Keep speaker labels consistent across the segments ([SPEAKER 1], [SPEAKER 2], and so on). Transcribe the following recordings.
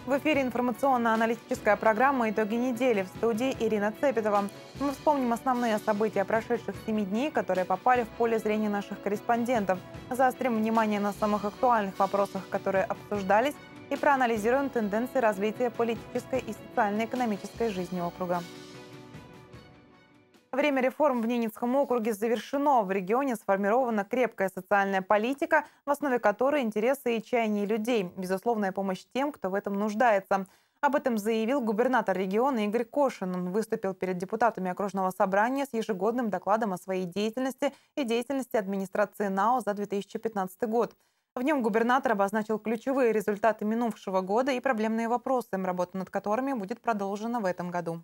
[SPEAKER 1] В эфире информационно-аналитическая программа «Итоги недели», в студии Ирина Цепетова. Мы вспомним основные события прошедших 7 дней, которые попали в поле зрения наших корреспондентов. Заострим внимание на самых актуальных вопросах, которые обсуждались, и проанализируем тенденции развития политической и социально-экономической жизни округа. Время реформ в Ненецком округе завершено. В регионе сформирована крепкая социальная политика, в основе которой интересы и чаяния людей, безусловная помощь тем, кто в этом нуждается. Об этом заявил губернатор региона Игорь Кошин. Он выступил перед депутатами окружного собрания с ежегодным докладом о своей деятельности и деятельности администрации НАО за 2015 год. В нем губернатор обозначил ключевые результаты минувшего года и проблемные вопросы, работа над которыми будет продолжена в этом году.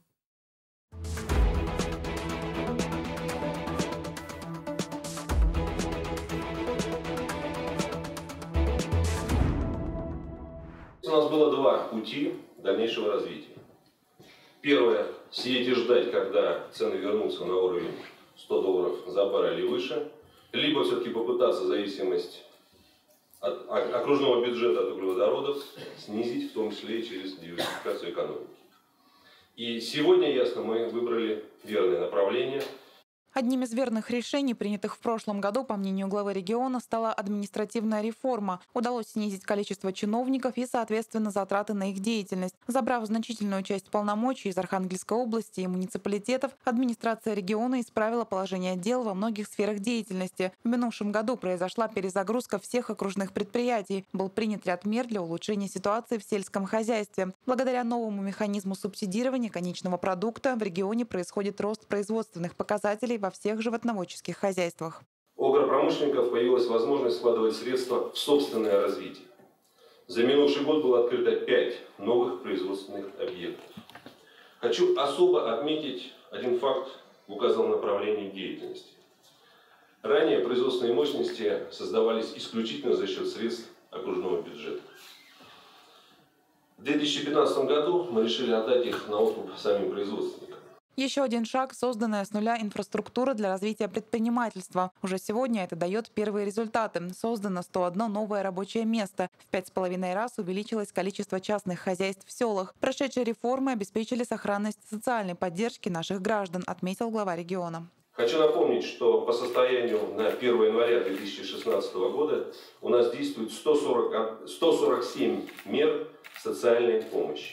[SPEAKER 2] У нас было два пути дальнейшего развития. Первое – сидеть и ждать, когда цены вернутся на уровень $100 за баррель и выше, либо все-таки попытаться зависимость от окружного бюджета от углеводородов снизить, в том числе и через диверсификацию экономики. И сегодня, ясно, мы выбрали верное направление.
[SPEAKER 1] Одним из верных решений, принятых в прошлом году, по мнению главы региона, стала административная реформа. Удалось снизить количество чиновников и, соответственно, затраты на их деятельность. Забрав значительную часть полномочий из Архангельской области и муниципалитетов, администрация региона исправила положение дел во многих сферах деятельности. В минувшем году произошла перезагрузка всех окружных предприятий. Был принят ряд мер для улучшения ситуации в сельском хозяйстве. Благодаря новому механизму субсидирования конечного продукта в регионе происходит рост производственных показателей во всех животноводческих хозяйствах.
[SPEAKER 2] У агропромышленников появилась возможность вкладывать средства в собственное развитие. За минувший год было открыто 5 новых производственных объектов. Хочу особо отметить один факт в указанном направлении деятельности. Ранее производственные мощности создавались исключительно за счет средств окружного бюджета. В 2015 году мы решили отдать их на откуп самим производственникам.
[SPEAKER 1] Еще один шаг – созданная с нуля инфраструктура для развития предпринимательства. Уже сегодня это дает первые результаты. Создано 101 новое рабочее место. В 5,5 раз увеличилось количество частных хозяйств в селах. Прошедшие реформы обеспечили сохранность социальной поддержки наших граждан, отметил глава региона.
[SPEAKER 2] Хочу напомнить, что по состоянию на 1 января 2016 года у нас действует 147 мер социальной помощи.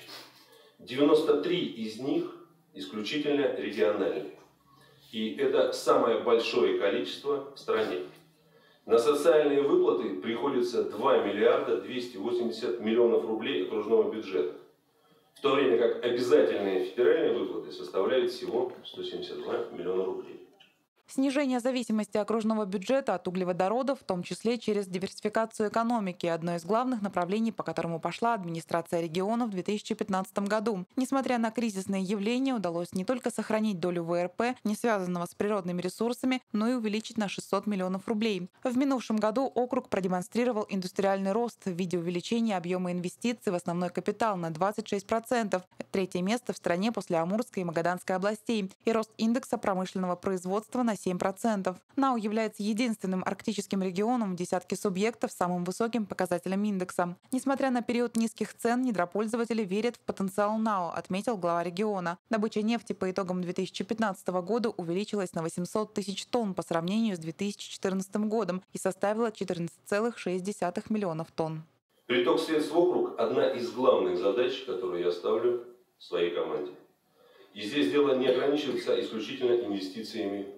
[SPEAKER 2] 93 из них исключительно региональные. И это самое большое количество в стране. На социальные выплаты приходится 2 миллиарда 280 миллионов рублей окружного бюджета. В то время как обязательные федеральные выплаты составляют всего 172 миллиона рублей.
[SPEAKER 1] Снижение зависимости окружного бюджета от углеводородов, в том числе через диверсификацию экономики, одно из главных направлений, по которому пошла администрация региона в 2015 году. Несмотря на кризисные явления, удалось не только сохранить долю ВРП, не связанного с природными ресурсами, но и увеличить на 600 миллионов рублей. В минувшем году округ продемонстрировал индустриальный рост в виде увеличения объема инвестиций в основной капитал на 26%. Третье место в стране после Амурской и Магаданской областей. И рост индекса промышленного производства на 7%. НАУ является единственным арктическим регионом в десятке субъектов с самым высоким показателем индекса. Несмотря на период низких цен, недропользователи верят в потенциал НАУ, отметил глава региона. Добыча нефти по итогам 2015 года увеличилась на 800 тысяч тонн по сравнению с 2014 годом и составила 14,6 миллионов тонн.
[SPEAKER 2] Приток средств в округ – одна из главных задач, которую я ставлю своей команде. И здесь дело не ограничивается исключительно инвестициями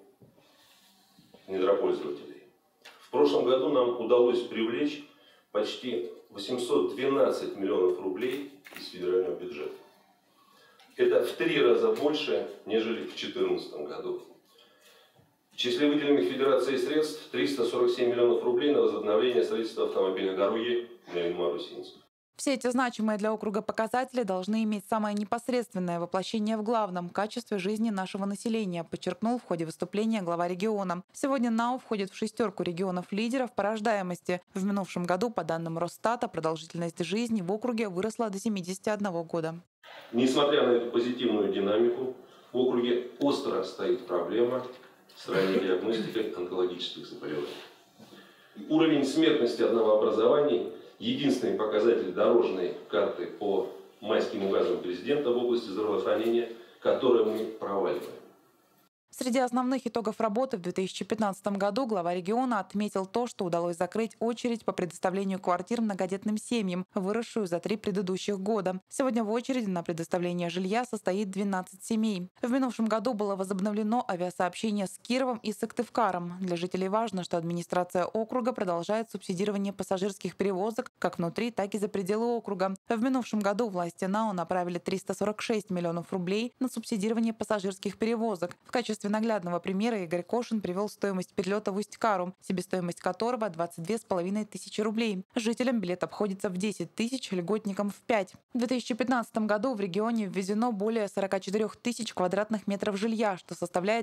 [SPEAKER 2] недропользователей. В прошлом году нам удалось привлечь почти 812 миллионов рублей из федерального бюджета. Это в 3 раза больше, нежели в 2014 году. В числе выделенных Федерацией средств 347 миллионов рублей на возобновление строительства автомобильной дороги Мелин-Марусинск.
[SPEAKER 1] Все эти значимые для округа показатели должны иметь самое непосредственное воплощение в главном – качестве жизни нашего населения, подчеркнул в ходе выступления глава региона. Сегодня НАУ входит в 6 регионов-лидеров по рождаемости. В минувшем году, по данным Росстата, продолжительность жизни в округе выросла до 71 года.
[SPEAKER 2] Несмотря на эту позитивную динамику, в округе остро стоит проблема с ранней диагностикой онкологических заболеваний. Уровень смертности от новообразований – единственный показатель дорожной карты по майским указом президента в области здравоохранения, которое мы проваливаем.
[SPEAKER 1] Среди основных итогов работы в 2015 году глава региона отметил то, что удалось закрыть очередь по предоставлению квартир многодетным семьям, выросшую за 3 предыдущих года. Сегодня в очереди на предоставление жилья состоит 12 семей. В минувшем году было возобновлено авиасообщение с Кировом и Сыктывкаром. Для жителей важно, что администрация округа продолжает субсидирование пассажирских перевозок как внутри, так и за пределы округа. В минувшем году власти НАО направили 346 миллионов рублей на субсидирование пассажирских перевозок. В качестве наглядного примера Игорь Кошин привел стоимость перелета в Усть-Кару, себестоимость которого 22 500 рублей. Жителям билет обходится в 10 тысяч, льготникам в 5. В 2015 году в регионе ввезено более 44 тысяч квадратных метров жилья, что составляет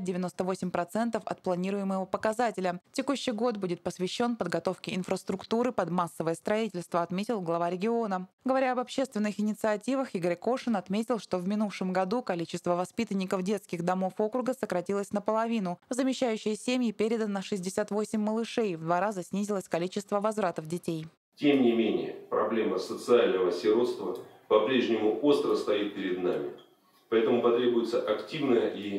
[SPEAKER 1] 98% от планируемого показателя. Текущий год будет посвящен подготовке инфраструктуры под массовое строительство, отметил глава региона. Говоря об общественных инициативах, Игорь Кошин отметил, что в минувшем году количество воспитанников детских домов округа сократилось наполовину. В замещающие семьи передано 68 малышей. В 2 раза снизилось количество возвратов детей.
[SPEAKER 2] Тем не менее, проблема социального сиротства по-прежнему остро стоит перед нами. Поэтому потребуется активная и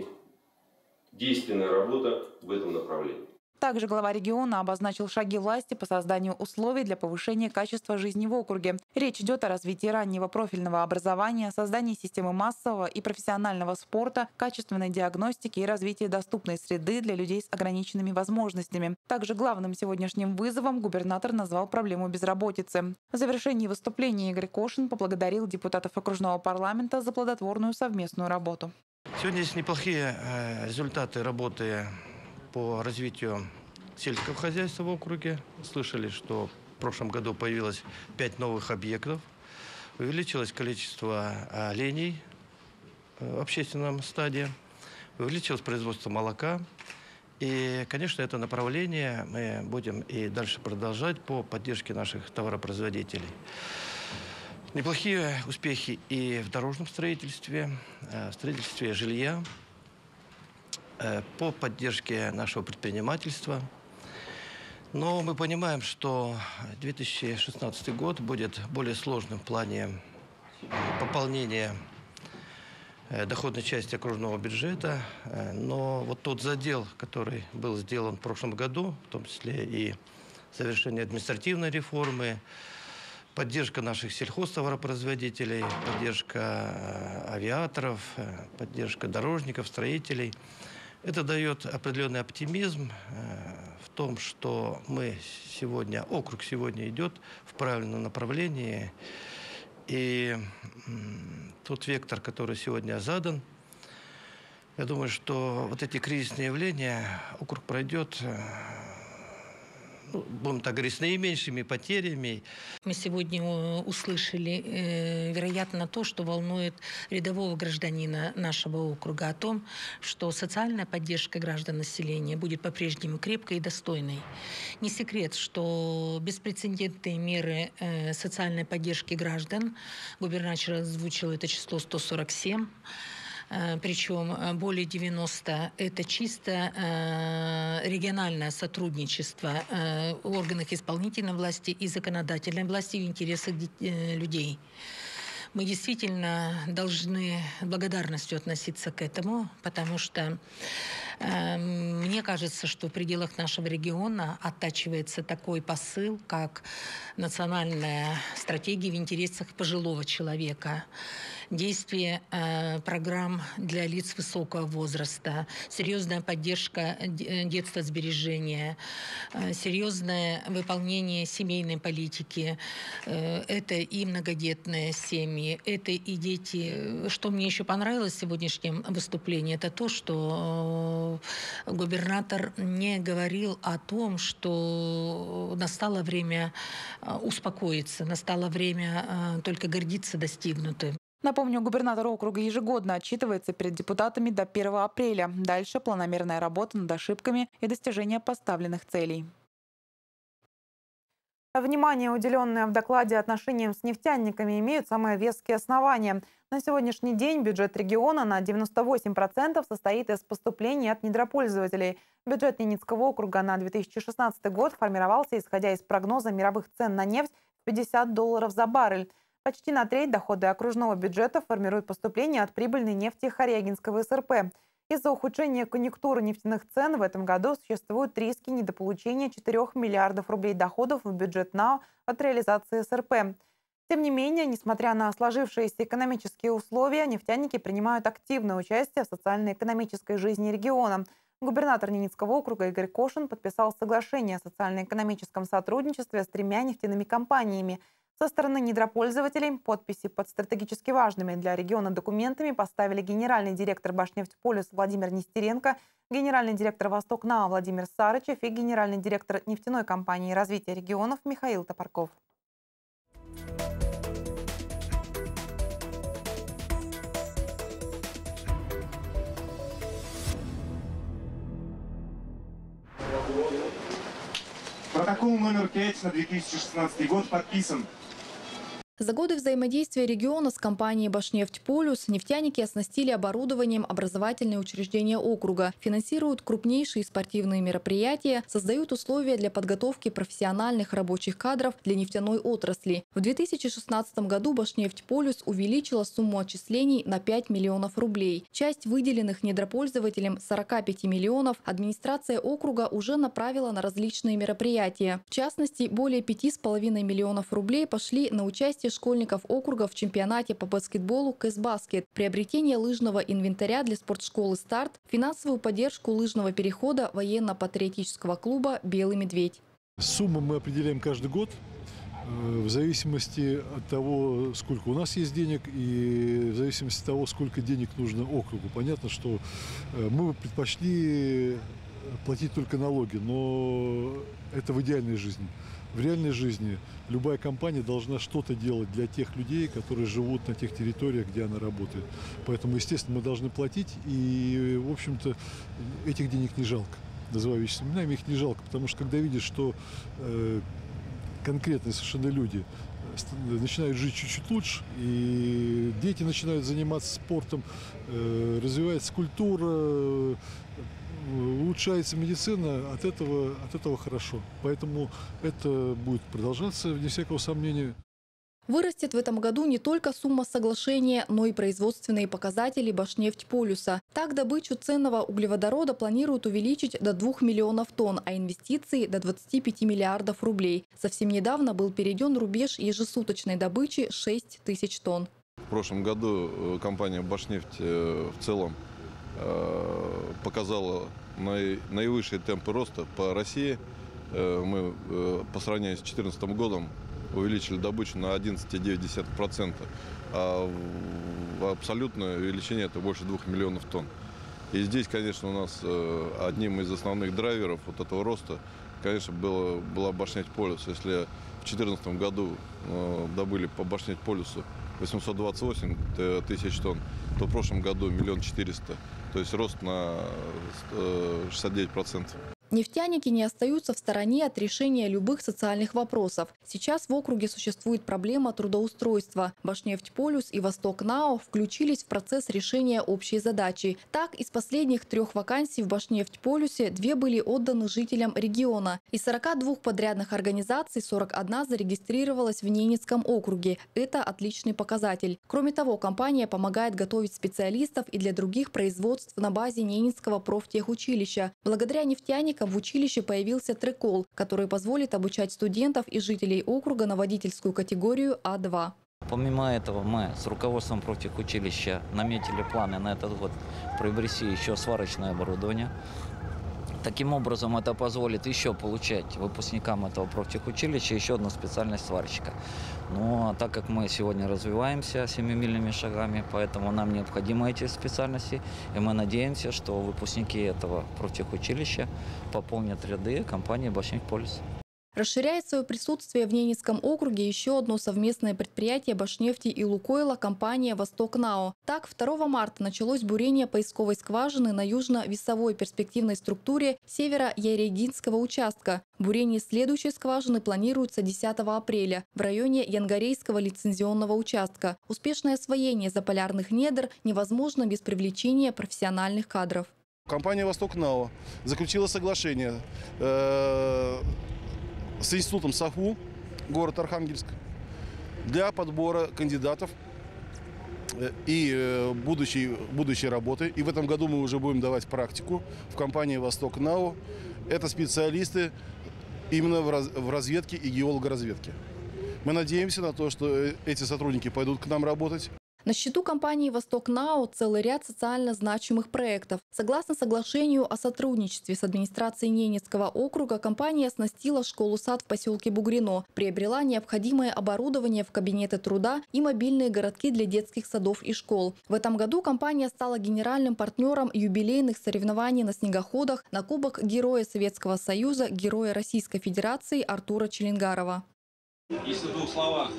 [SPEAKER 2] действенная работа в этом направлении.
[SPEAKER 1] Также глава региона обозначил шаги власти по созданию условий для повышения качества жизни в округе. Речь идет о развитии раннего профильного образования, создании системы массового и профессионального спорта, качественной диагностики и развитии доступной среды для людей с ограниченными возможностями. Также главным сегодняшним вызовом губернатор назвал проблему безработицы. В завершении выступления Игорь Кошин поблагодарил депутатов окружного парламента за плодотворную совместную работу.
[SPEAKER 3] Сегодня есть неплохие результаты работы по развитию сельского хозяйства в округе. Слышали, что в прошлом году появилось 5 новых объектов. Увеличилось количество оленей в общественном стаде. Увеличилось производство молока. И, конечно, это направление мы будем и дальше продолжать по поддержке наших товаропроизводителей. Неплохие успехи и в дорожном строительстве, строительстве жилья, по поддержке нашего предпринимательства. Но мы понимаем, что 2016 год будет более сложным в плане пополнения доходной части окружного бюджета. Но вот тот задел, который был сделан в прошлом году, в том числе и завершение административной реформы, поддержка наших сельхозтоваропроизводителей, поддержка авиаторов, поддержка дорожников, строителей, это дает определенный оптимизм в том, что округ сегодня идет в правильном направлении. И тот вектор, который сегодня задан, я думаю, что вот эти кризисные явления округ пройдет, будем так говорить, с наименьшими потерями.
[SPEAKER 4] Мы сегодня услышали, вероятно, то, что волнует рядового гражданина нашего округа, о том, что социальная поддержка граждан населения будет по-прежнему крепкой и достойной. Не секрет, что беспрецедентные меры социальной поддержки граждан, губернатор озвучил это число 147, причем более 90 – это чисто региональное сотрудничество в органах исполнительной власти и законодательной власти в интересах людей. Мы действительно должны благодарностью относиться к этому, потому что мне кажется, что в пределах нашего региона оттачивается такой посыл, как национальная стратегия в интересах пожилого человека, действие программ для лиц высокого возраста, серьезная поддержка детства сбережения, серьезное выполнение семейной политики. Это и многодетные семьи, это и дети. Что мне еще понравилось в сегодняшнем выступлении, это то, что губернатор не говорил о том, что настало время успокоиться, настало время только гордиться достигнутым.
[SPEAKER 1] Напомню, губернатор округа ежегодно отчитывается перед депутатами до 1 апреля. Дальше планомерная работа над ошибками и достижение поставленных целей. Внимание, уделенное в докладе отношениям с нефтяниками, имеют самые веские основания. На сегодняшний день бюджет региона на 98% состоит из поступлений от недропользователей. Бюджет Ненецкого округа на 2016 год формировался, исходя из прогноза мировых цен на нефть в $50 за баррель. Почти на треть дохода окружного бюджета формируют поступления от прибыльной нефти Хорягинского СРП. Из-за ухудшения конъюнктуры нефтяных цен в этом году существуют риски недополучения 4 миллиардов рублей доходов в бюджет НАО от реализации СРП. Тем не менее, несмотря на сложившиеся экономические условия, нефтяники принимают активное участие в социально-экономической жизни региона. Губернатор Ненецкого округа Игорь Кошин подписал соглашение о социально-экономическом сотрудничестве с 3 нефтяными компаниями. Со стороны недропользователей подписи под стратегически важными для региона документами поставили генеральный директор «Башнефтьполюс» Владимир Нестеренко, генеральный директор «Восток-НАО» Владимир Сарычев и генеральный директор нефтяной компании развития регионов Михаил Топорков.
[SPEAKER 5] Протокол номер 5 на 2016 год подписан.
[SPEAKER 6] За годы взаимодействия региона с компанией «Башнефтьполюс» нефтяники оснастили оборудованием образовательные учреждения округа, финансируют крупнейшие спортивные мероприятия, создают условия для подготовки профессиональных рабочих кадров для нефтяной отрасли. В 2016 году «Башнефтьполюс» увеличила сумму отчислений на 5 миллионов рублей. Часть выделенных недропользователям 45 миллионов администрация округа уже направила на различные мероприятия. В частности, более 5,5 миллионов рублей пошли на участие школьников округа в чемпионате по баскетболу «Кэсбаскет», приобретение лыжного инвентаря для спортшколы «Старт», финансовую поддержку лыжного перехода военно-патриотического клуба «Белый медведь».
[SPEAKER 7] Сумму мы определяем каждый год в зависимости от того, сколько у нас есть денег, и в зависимости от того, сколько денег нужно округу. Понятно, что мы бы предпочли платить только налоги, но это в идеальной жизни. В реальной жизни любая компания должна что-то делать для тех людей, которые живут на тех территориях, где она работает. Поэтому, естественно, мы должны платить, и, в общем-то, этих денег не жалко. Называю вещи именами, их не жалко, потому что когда видишь, что конкретные совершенно люди начинают жить чуть-чуть лучше, и дети начинают заниматься спортом, развивается культура, улучшается медицина, от этого хорошо. Поэтому это будет продолжаться, вне всякого сомнения.
[SPEAKER 6] Вырастет в этом году не только сумма соглашения, но и производственные показатели «Башнефтьполюса». Так, добычу ценного углеводорода планируют увеличить до 2 миллионов тонн, а инвестиции – до 25 миллиардов рублей. Совсем недавно был перейден рубеж ежесуточной добычи 6 тысяч тонн.
[SPEAKER 8] В прошлом году компания «Башнефть» в целом показала наивысшие темпы роста по России. Мы по сравнению с 2014 годом увеличили добычу на 11,9%, а в абсолютной величине это больше 2 миллионов тонн. И здесь, конечно, у нас одним из основных драйверов вот этого роста, конечно, была «Башнефтьполюс». Если в 2014 году добыли по «Башнефтьполюсу» 828 тысяч тонн, то в прошлом году 1 400 000. То есть рост на 69%.
[SPEAKER 6] Нефтяники не остаются в стороне от решения любых социальных вопросов. Сейчас в округе существует проблема трудоустройства. «Башнефтьполюс» и «Восток-НАО» включились в процесс решения общей задачи. Так, из последних 3 вакансий в «Башнефтьполюсе» 2 были отданы жителям региона. Из 42 подрядных организаций 41 зарегистрировалась в Ненецком округе. Это отличный показатель. Кроме того, компания помогает готовить специалистов и для других производств на базе Ненецкого профтехучилища. Благодаря нефтяникам в училище появился трекол, который позволит обучать студентов и жителей округа на водительскую категорию А2.
[SPEAKER 9] Помимо этого, мы с руководством профтехучилища наметили планы на этот год приобрести еще сварочное оборудование. Таким образом, это позволит еще получать выпускникам этого профтехучилища еще одну специальность сварщика. Но так как мы сегодня развиваемся семимильными шагами, поэтому нам необходимы эти специальности. И мы надеемся, что выпускники этого профтехучилища пополнят ряды компании «Башнефтьполюс».
[SPEAKER 6] Расширяет свое присутствие в Ненецком округе еще одно совместное предприятие «Башнефти» и «Лукойла» компания «Восток-НАО». Так, 2 марта началось бурение поисковой скважины на южно-весовой перспективной структуре северо-Ярегинского участка. Бурение следующей скважины планируется 10 апреля в районе Янгарейского лицензионного участка. Успешное освоение заполярных недр невозможно без привлечения профессиональных кадров.
[SPEAKER 5] Компания «Восток-НАО» заключила соглашение с институтом САФУ, город Архангельск,
[SPEAKER 10] для подбора кандидатов и будущей работы. И в этом году мы уже будем давать практику в компании «Восток НАО». Это специалисты именно в разведке и геологоразведке. Мы надеемся на то, что эти сотрудники пойдут к нам работать.
[SPEAKER 6] На счету компании «Восток НАО» целый ряд социально значимых проектов. Согласно соглашению о сотрудничестве с администрацией Ненецкого округа, компания оснастила школу-сад в поселке Бугрино, приобрела необходимое оборудование в кабинеты труда и мобильные городки для детских садов и школ. В этом году компания стала генеральным партнером юбилейных соревнований на снегоходах на Кубок Героя Советского Союза, Героя Российской Федерации Артура Челенгарова.
[SPEAKER 11] Если в двух словах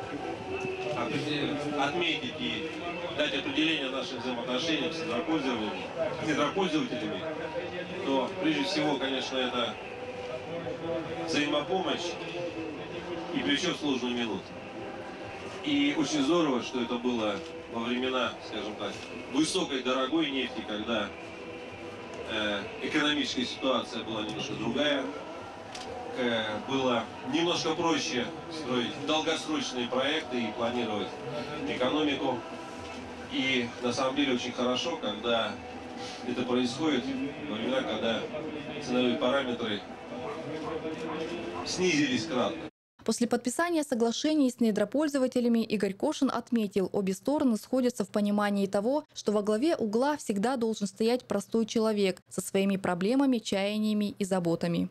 [SPEAKER 11] отметить и дать определение нашим взаимоотношениям с недропользователями, то прежде всего, конечно, это взаимопомощь и причем в сложную минуту. И очень здорово, что это было во времена, скажем так, высокой, дорогой нефти, когда экономическая ситуация была немножко другая. Было немножко проще строить долгосрочные проекты и планировать экономику. И на самом деле очень хорошо, когда это происходит во времена, когда ценовые параметры снизились кратно.
[SPEAKER 6] После подписания соглашений с недропользователями Игорь Кошин отметил, обе стороны сходятся в понимании того, что во главе угла всегда должен стоять простой человек со своими проблемами, чаяниями и заботами.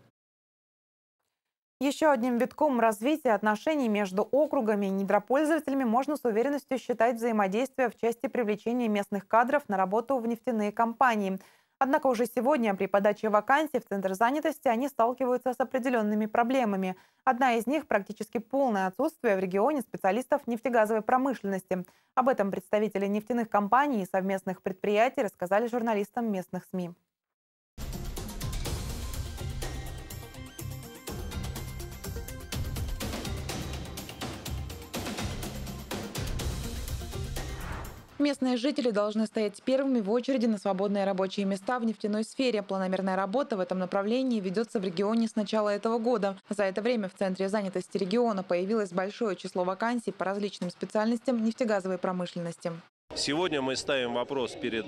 [SPEAKER 1] Еще одним витком развития отношений между округами и недропользователями можно с уверенностью считать взаимодействие в части привлечения местных кадров на работу в нефтяные компании. Однако уже сегодня при подаче вакансий в Центр занятости они сталкиваются с определенными проблемами. Одна из них – практически полное отсутствие в регионе специалистов нефтегазовой промышленности. Об этом представители нефтяных компаний и совместных предприятий рассказали журналистам местных СМИ. Местные жители должны стоять первыми в очереди на свободные рабочие места в нефтяной сфере. Планомерная работа в этом направлении ведется в регионе с начала этого года. За это время в Центре занятости региона появилось большое число вакансий по различным специальностям нефтегазовой промышленности.
[SPEAKER 12] Сегодня мы ставим вопрос перед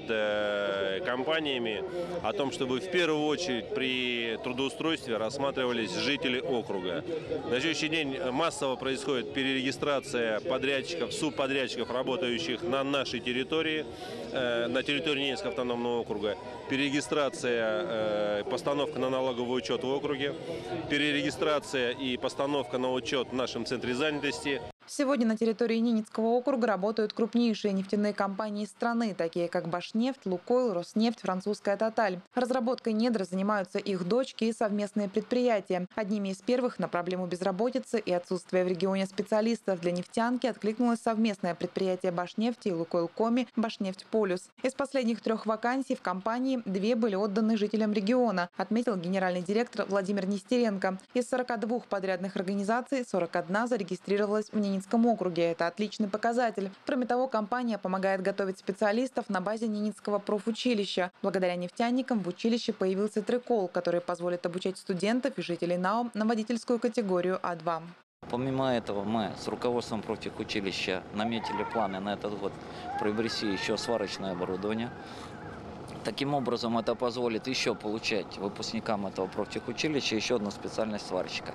[SPEAKER 12] компаниями о том, чтобы в первую очередь при трудоустройстве рассматривались жители округа. На сегодняшний день массово происходит перерегистрация подрядчиков, субподрядчиков, работающих на нашей территории, на территории Ненецкого автономного округа. Перерегистрация, постановка на налоговый учет в округе, перерегистрация и постановка на учет в нашем Центре занятости.
[SPEAKER 1] Сегодня на территории Ненецкого округа работают крупнейшие нефтяные компании страны, такие как Башнефть, Лукойл, Роснефть, французская Тоталь. Разработкой недр занимаются их дочки и совместные предприятия. Одними из первых на проблему безработицы и отсутствия в регионе специалистов для нефтянки откликнулось совместное предприятие Башнефти и Лукойл Коми «Башнефть Полюс». Из последних 3 вакансий в компании 2 были отданы жителям региона, отметил генеральный директор Владимир Нестеренко. Из 42 подрядных организаций 41 зарегистрировалась в Ненецком округе. Это отличный показатель. Кроме того, компания помогает готовить специалистов на базе Ненецкого профучилища. Благодаря нефтяникам в училище появился трикол, который позволит обучать студентов и жителей НАО на водительскую категорию А2.
[SPEAKER 9] Помимо этого, мы с руководством профтехучилища наметили планы на этот год приобрести еще сварочное оборудование. Таким образом, это позволит еще получать выпускникам этого профтехучилища еще одну специальность сварщика.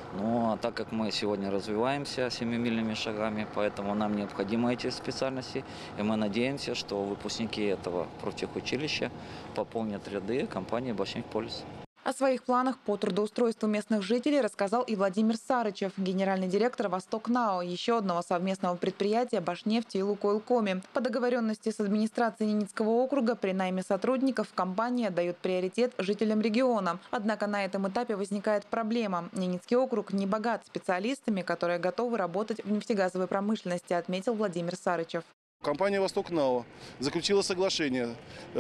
[SPEAKER 9] Но так как мы сегодня развиваемся семимильными шагами, поэтому нам необходимы эти специальности. И мы надеемся, что выпускники этого профтехучилища пополнят ряды компании «Башнефть Полюс».
[SPEAKER 1] О своих планах по трудоустройству местных жителей рассказал и Владимир Сарычев, генеральный директор «Восток НАО», еще одного совместного предприятия «Башнефти» и «Лукойл Коми». По договоренности с администрацией Ненецкого округа при найме сотрудников компании отдает приоритет жителям региона. Однако на этом этапе возникает проблема. Ненецкий округ не богат специалистами, которые готовы работать в нефтегазовой промышленности, отметил Владимир Сарычев.
[SPEAKER 10] Компания «Восток НАО» заключила соглашение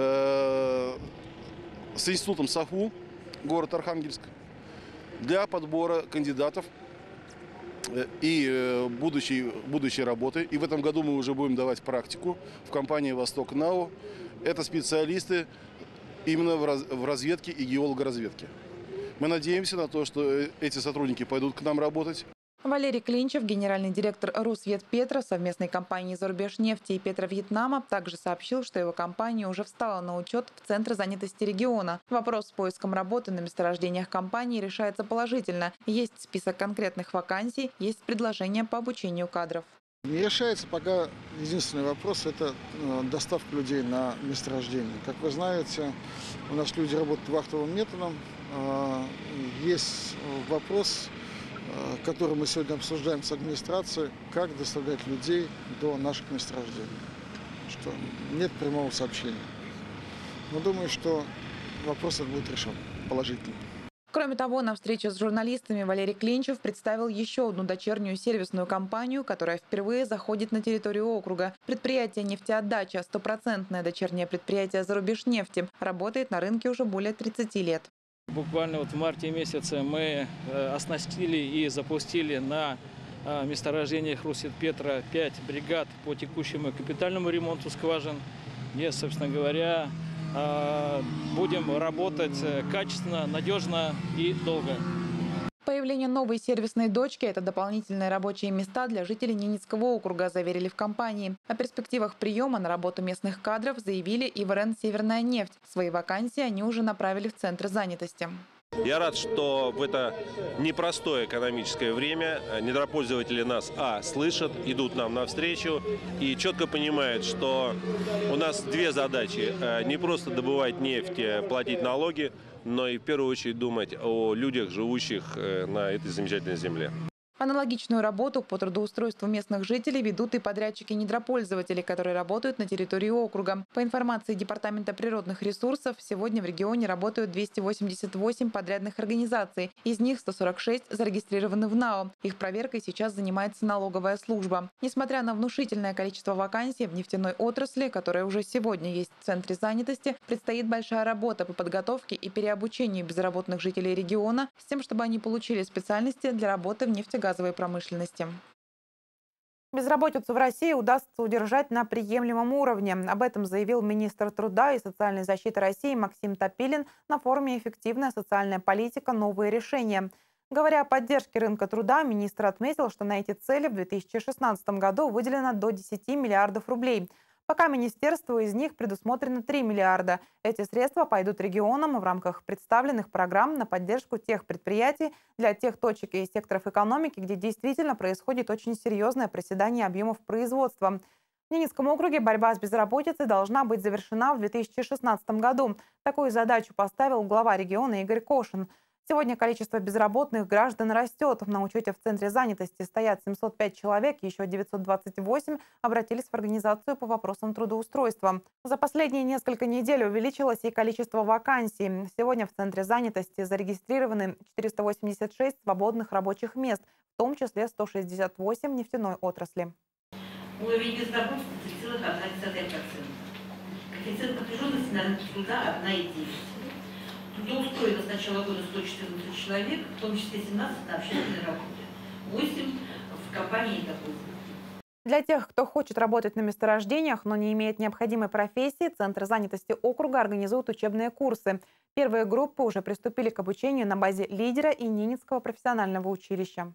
[SPEAKER 10] с институтом САФУ, город Архангельск, для подбора кандидатов и будущей работы. И в этом году мы уже будем давать практику в компании «Восток НАО». Это специалисты именно в разведке и геологоразведке. Мы надеемся на то, что эти сотрудники пойдут к нам работать.
[SPEAKER 1] Валерий Клинчев, генеральный директор Русветпетро, совместной компании «Зарубежнефти» и «Петровьетнама», также сообщил, что его компания уже встала на учет в Центр занятости региона. Вопрос с поиском работы на месторождениях компании решается положительно. Есть список конкретных вакансий, есть предложения по обучению кадров.
[SPEAKER 13] Не решается пока единственный вопрос – это доставка людей на месторождение. Как вы знаете, у нас люди работают вахтовым методом. Есть вопрос, который мы сегодня обсуждаем с администрацией, как доставлять людей до наших месторождений. Что нет прямого сообщения. Но думаю, что вопрос этот будет решен положительно.
[SPEAKER 1] Кроме того, на встрече с журналистами Валерий Клинчев представил еще одну дочернюю сервисную компанию, которая впервые заходит на территорию округа. Предприятие «Нефтеотдача», стопроцентное дочернее предприятие «Зарубежнефти», работает на рынке уже более 30 лет.
[SPEAKER 14] Буквально в марте месяце мы оснастили и запустили на месторождениях Русветпетро 5 бригад по текущему капитальному ремонту скважин, где, собственно говоря, будем работать качественно, надежно и долго.
[SPEAKER 1] Появление новой сервисной точки – это дополнительные рабочие места для жителей Ненецкого округа, заверили в компании. О перспективах приема на работу местных кадров заявили и в РЭН «Северная нефть». Свои вакансии они уже направили в Центр занятости.
[SPEAKER 12] Я рад, что в это непростое экономическое время недропользователи нас слышат, идут нам навстречу и четко понимают, что у нас две задачи. Не просто добывать нефть, платить налоги, но и в первую очередь думать о людях, живущих на этой замечательной земле.
[SPEAKER 1] Аналогичную работу по трудоустройству местных жителей ведут и подрядчики-недропользователи, которые работают на территории округа. По информации Департамента природных ресурсов, сегодня в регионе работают 288 подрядных организаций. Из них 146 зарегистрированы в НАО. Их проверкой сейчас занимается налоговая служба. Несмотря на внушительное количество вакансий в нефтяной отрасли, которая уже сегодня есть в Центре занятости, предстоит большая работа по подготовке и переобучению безработных жителей региона с тем, чтобы они получили специальности для работы в нефтегазовой промышленности.
[SPEAKER 15] Безработицу в России удастся удержать на приемлемом уровне. Об этом заявил министр труда и социальной защиты России Максим Топилин на форуме «Эффективная социальная политика. Новые решения». Говоря о поддержке рынка труда, министр отметил, что на эти цели в 2016 году выделено до 10 миллиардов рублей. Пока министерству из них предусмотрено 3 миллиарда. Эти средства пойдут регионам в рамках представленных программ на поддержку тех предприятий для тех точек и секторов экономики, где действительно происходит очень серьезное проседание объемов производства. В Ненецком округе борьба с безработицей должна быть завершена в 2016 году. Такую задачу поставил глава региона Игорь Кошин. Сегодня количество безработных граждан растет. На учете в Центре занятости стоят 705 человек, еще 928 обратились в организацию по вопросам трудоустройства. За последние несколько недель увеличилось и количество вакансий. Сегодня в Центре занятости зарегистрированы 486 свободных рабочих мест, в том числе 168 в нефтяной отрасли.
[SPEAKER 16] Уровень безработицы 3,1%. Коэффициент напряженности на рынке труда 1,9%. Трудоустроено с начала года 114 человек, в том числе 17 на общественной работе, 8 в компании «Допустим».
[SPEAKER 15] Для тех, кто хочет работать на месторождениях, но не имеет необходимой профессии, Центр занятости округа организует учебные курсы. Первые группы уже приступили к обучению на базе «Лидера» и Ненецкого профессионального училища.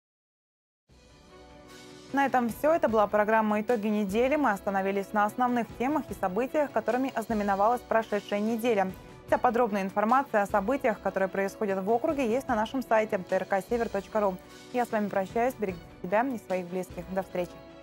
[SPEAKER 15] На этом все. Это была программа «Итоги недели». Мы остановились на основных темах и событиях, которыми ознаменовалась прошедшая неделя. Вся подробная информация о событиях, которые происходят в округе, есть на нашем сайте trksever.ru. Я с вами прощаюсь. Берегите себя и своих близких. До встречи.